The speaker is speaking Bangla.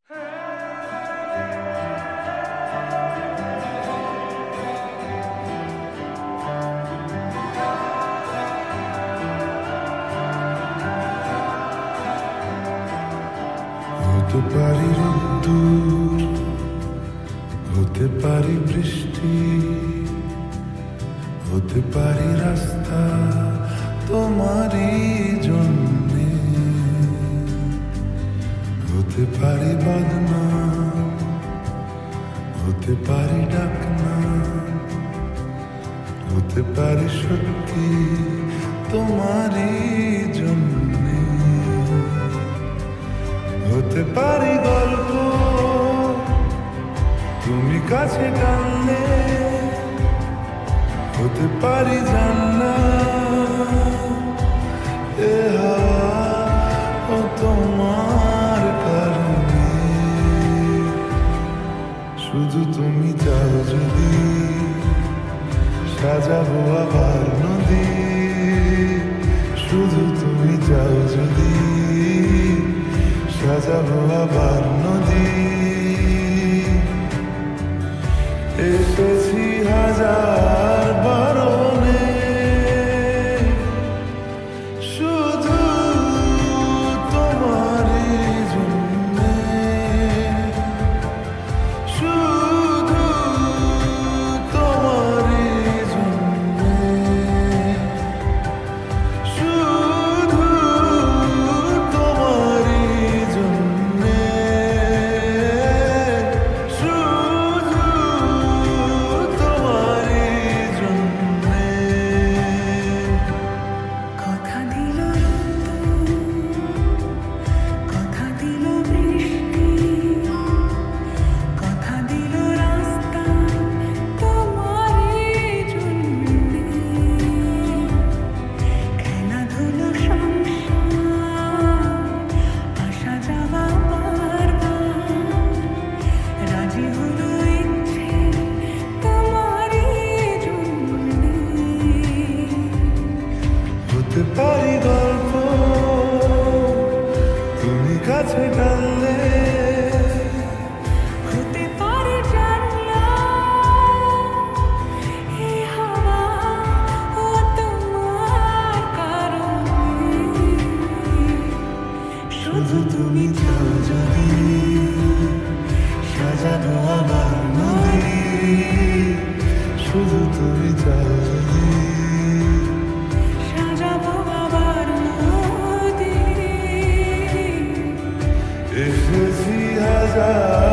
হতে পারি রোদ্দুর, হতে পারি বৃষ্টি, হতে পারি রাস্তা তোমারই জন্যে, হতে পারি বদনাম, হতে পারি ডাকনাম, হতে পারি সত্যি তোমারই জন্যে, হতে পারি গল্প তুমি কাছে টানলে, হতে পারি জানলা এ হাওয়া ও তোমার কারণে, শুধু তুমি চাও যদি সাজাবো আবার নদী, শুধু তুমি চাও যদি সাজাবো আবার নদী, এসেছি হাজার বারণে, শুধু তোমারই জন্যে, শুধু তোমারই জন্যে, শুধু তোমারই জন্যে, শুধু তোমারই জন্যে। কথা দিল কথা দিল বৃষ্টি, কথা দিল রাস্তা তোমারই জন্যে, খেলাধুলো সংসার আসা যাওয়া বারবার, রাজি হলো ইচ্ছে তোমারই জন্যে, হতে পারি গল্প তুমি কাছে টানলে, হতে পারে জানলা এই হাওয়া ও তোমার কারণে, শুধু তুমি চাও যদি সাজাবো আবার নদী, শুধু তুমি চাও যদি সাজাবো আবার নদী, এসেছি হাজার